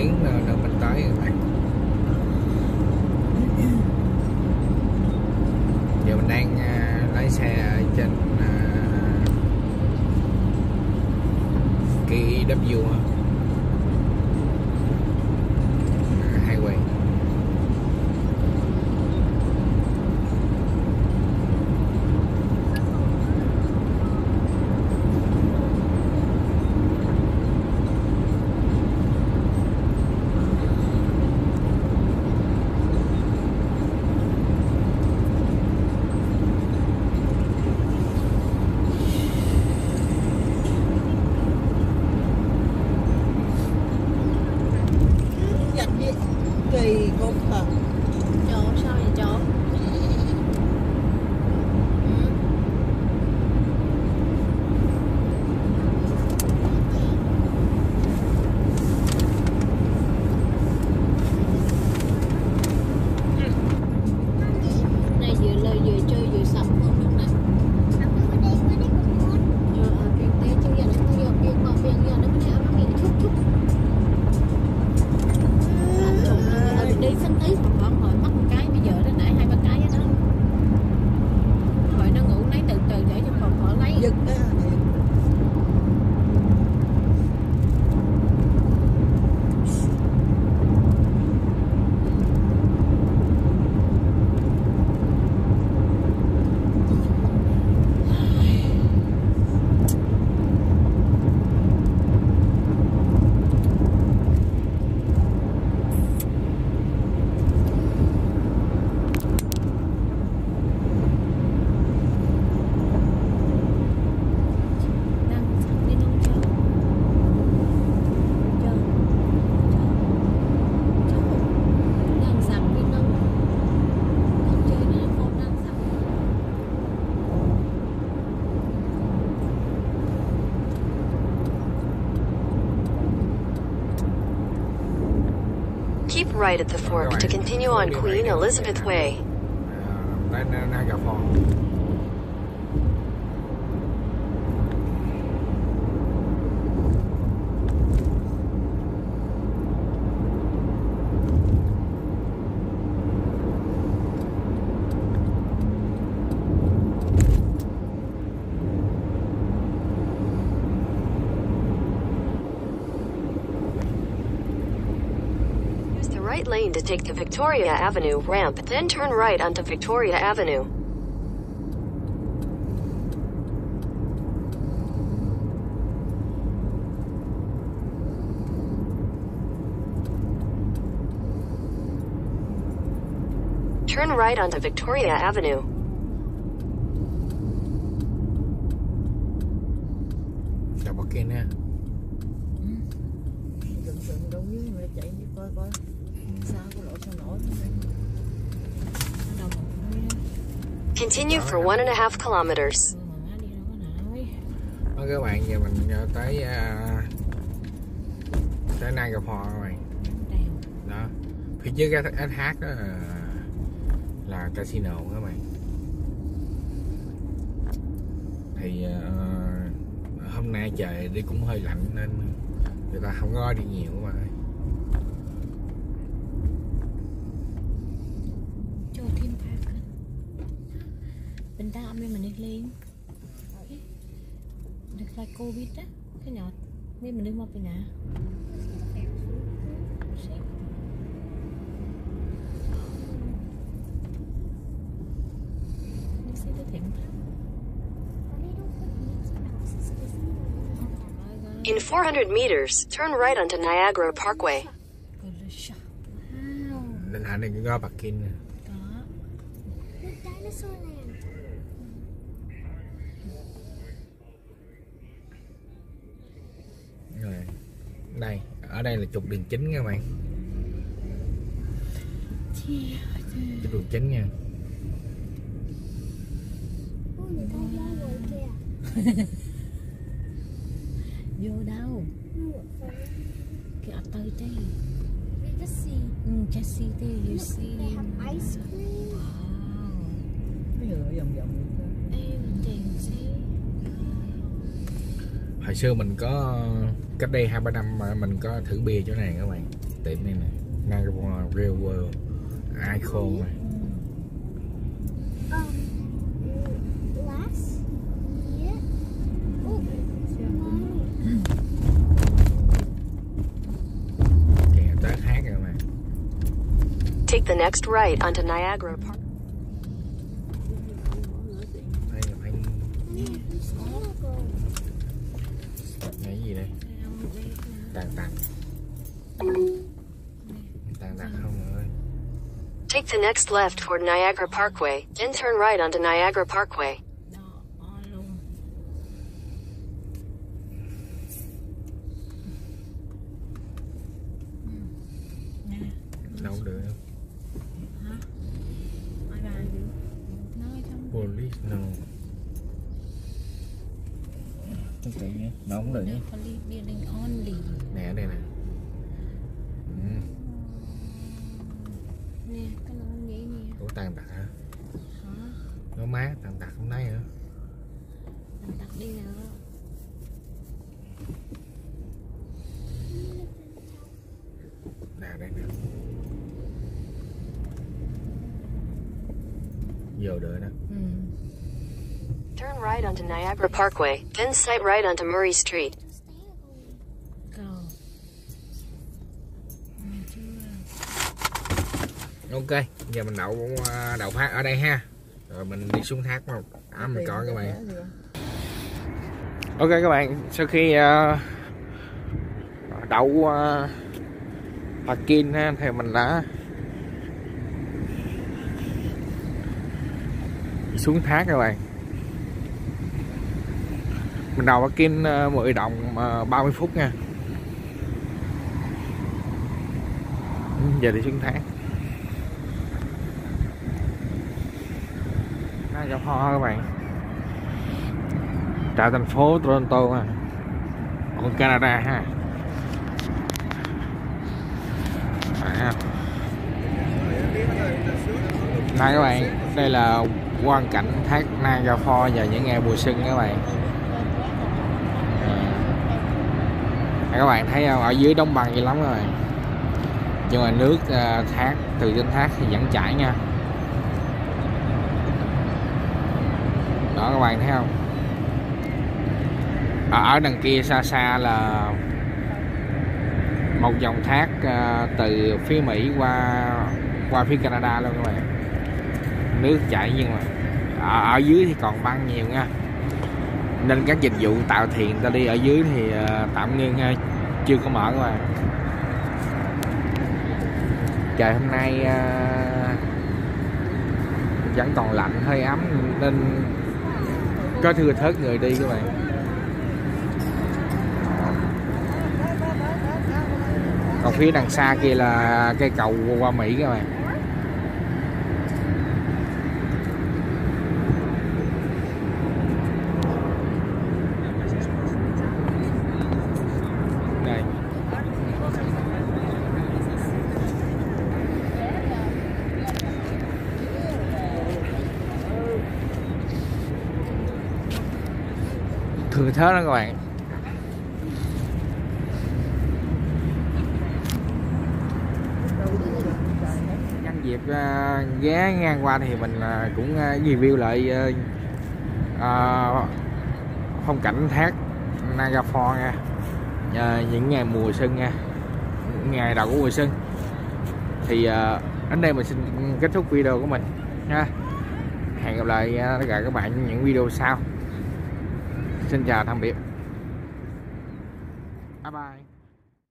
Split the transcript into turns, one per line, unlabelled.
tiếng nữa mình tới rồi các bạn. Giờ mình đang lái xe ở trên KW highway.
Kỳ cục hả?
Chỗ sao vậy chỗ? Này vừa lời vừa chơi vừa sập không được nè. Chuyện té chứ giờ nó không vô còn bây giờ nó mới áo nó chút chút. Đi xanh tí còn hồi mất một cái bây giờ nó nãy 2-3 cái đó hồi nó ngủ lấy từ từ để cho còn họ lấy
Giật á.
Keep right at the fork to continue on Queen Elizabeth Way.
Lên Niagara Falls.
Right lane to take the Victoria Avenue ramp, then turn right onto Victoria Avenue. Turn right onto Victoria Avenue.
Chào bác Kiên ha.
Gần đâu dưới mà chạy đi coi coi. Sao có lỗ sao nổi.
Continue for 1.5 kilometers.
Đó các bạn, giờ mình tới Niagara Falls các bạn. Đó, phía trước cái SH đó là casino các bạn. Thì hôm nay trời đi cũng hơi lạnh nên người ta không có đi nhiều các bạn ơi.
Cho thêm phạt bên ta âm mình đi lên được phải Covid á cái nhọt nên mình đi một bên nè
In 400 meters, turn right onto Niagara Parkway.
Nên hẳn này có bạc kinh nè. Rồi. Đây, ở đây là trục đường chính các bạn. Trục đường chính nha.
Vô đâu cái ở tới đây Cassie đây you see
they have ice cream.
Bây giờ vòng vòng
everything see.
Hồi xưa mình có cách đây 2-3 năm mà mình có thử bia chỗ này các bạn. tiệm này nè, Niagara Railway Icon này.
Last year. Oh,
Kìa tới hát rồi mà.
Take the next right onto Niagara Park.
Đây là phải cái gì đây? Tàn tàn không ơi.
Take the next left toward Niagara Parkway, then turn right onto Niagara Parkway.
Đó, luôn.
Đâu được.
Hả? Ai bài nói xong.
Police no. Cái gì nhé? Nó không được nhé.
Police building only.
Nè đây nè.
Nè, cái nó nghĩ nè.
Ủa tàn tật hả?
Hả?
Nó mát tàn tật không thấy hả?
Mình đặt đi nữa.
Nè đây nè. Vô đợi đó.
Turn right onto Niagara Parkway, then sight right onto Murray Street.
Cầu.
Ok, giờ mình đậu phát ở đây ha. Rồi mình đi xuống thác không? Mình coi các bạn. Ok các bạn, sau khi đậu parking thì mình đã xuống thác các bạn. Mình đậu parking 10 đồng 30 phút nha. Giờ đi xuống thác. Niagara Falls các bạn. Tại thành phố Toronto à. Còn Canada ha. Này các bạn, đây là quang cảnh thác Niagara Falls vào những ngày mùa xuân các bạn. Các bạn thấy không? Ở dưới đóng băng dữ lắm các bạn. Nhưng mà nước thác từ trên thác thì vẫn chảy nha. Đó các bạn thấy không? Ở đằng kia xa xa là một dòng thác từ phía Mỹ qua phía Canada luôn các bạn. Nước chảy nhưng mà ở dưới thì còn băng nhiều nha. Nên các dịch vụ tàu thuyền ta đi ở dưới thì tạm ngưng ha, chưa có mở các bạn. Trời hôm nay vẫn còn lạnh hơi ấm nên có thưa thớt người đi các bạn. Còn phía đằng xa kia là cây cầu qua Mỹ các bạn. Đây. Thưa thớt đó các bạn. Dịp ghé ngang qua thì mình cũng review lại phong cảnh thác Niagara Falls nha, những ngày mùa xuân nha, ngày đầu của mùa xuân. Thì đến đây mình xin kết thúc video của mình nha. Hẹn gặp lại tất cả các bạn trong những video sau. Xin chào tạm biệt, bye bye.